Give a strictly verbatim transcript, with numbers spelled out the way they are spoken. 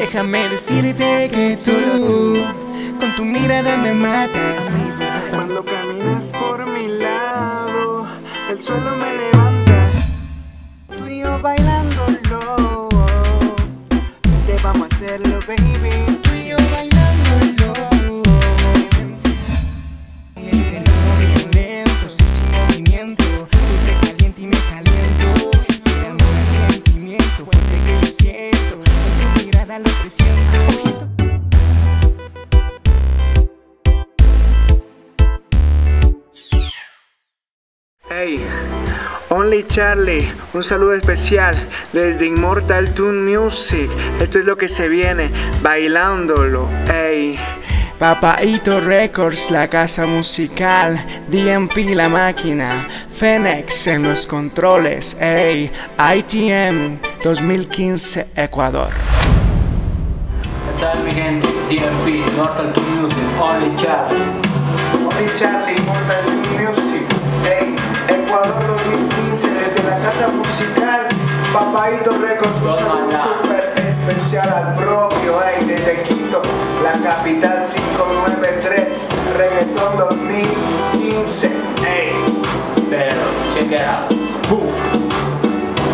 déjame decirte que tú con tu mirada me matas. Cuando caminas por mi lado, el suelo me levanta. Tú y yo bailándolo, te vamos a hacerlo, baby. Tú y yo bailándolo. Este ritmo bien lento, sexy movimiento. Tú te caliente y me caliento. Será mi sentimiento fuerte que yo siento. Con tu mirada lo presiento. Hey, Only Charlie, un saludo especial desde Immortal Tune Music. Esto es lo que se viene, bailándolo. Hey. Papaito Records, la casa musical, D M P la máquina, Fenex en los controles, ey, I T M dos mil quince Ecuador. Ciao mi gente, D M P, Immortal Tune Music, Only Charlie. Only Charlie, Immortal Tune Music, hey, Ecuador dos mil quince, desde la casa musical, Papaito Records, un saludo súper especial al propio, hey, desde Quito, la capital cinco nueve tres, Reggaetón dos mil quince, hey. Pero, check it out. Boom.